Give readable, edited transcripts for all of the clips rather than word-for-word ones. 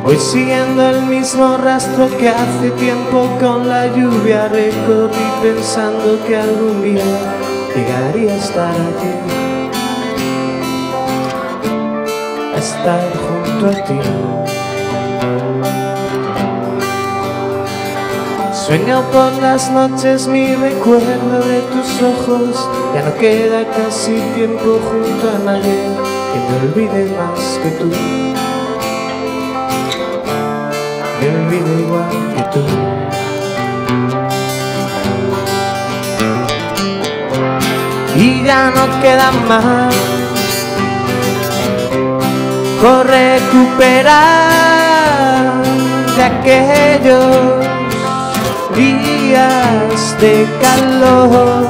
Voy siguiendo el mismo rastro que hace tiempo con la lluvia recorrí, pensando que algún día llegaría a estar aquí, a estar junto a ti. Sueño por las noches mi recuerdo de tus ojos, ya no queda casi tiempo junto a nadie que me olvide más que tú. Me olvido igual que tú. Y ya no queda más por recuperar de aquellos días de calor.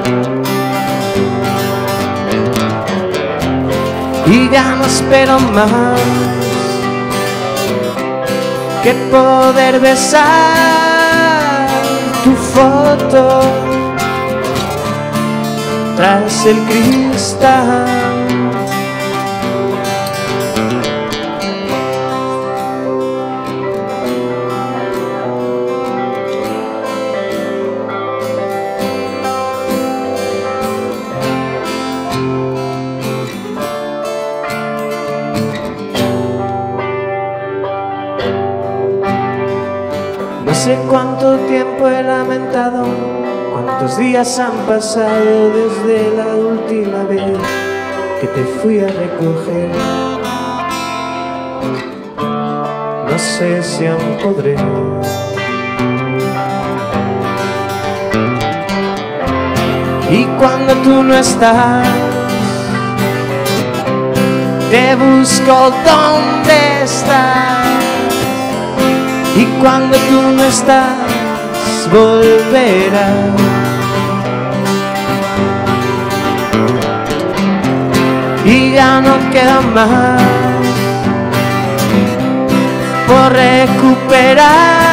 Y ya no espero más que poder besar tu foto tras el cristal. No sé cuánto tiempo he lamentado, cuántos días han pasado desde la última vez que te fui a recoger. No sé si aún podré. Y cuando tú no estás, te busco donde estás. Y cuando tú no estás, volverás. Y ya no queda más por recuperar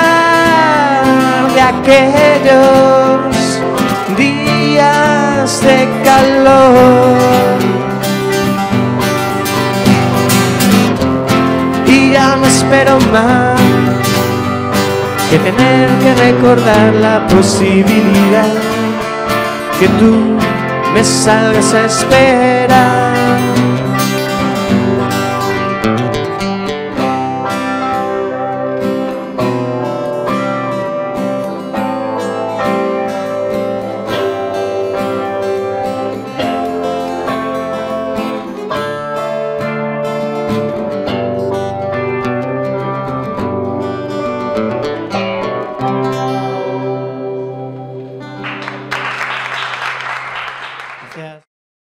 de aquellos días de calor. Y ya no espero más que tener que recordar la posibilidad que tú me salgas a esperar.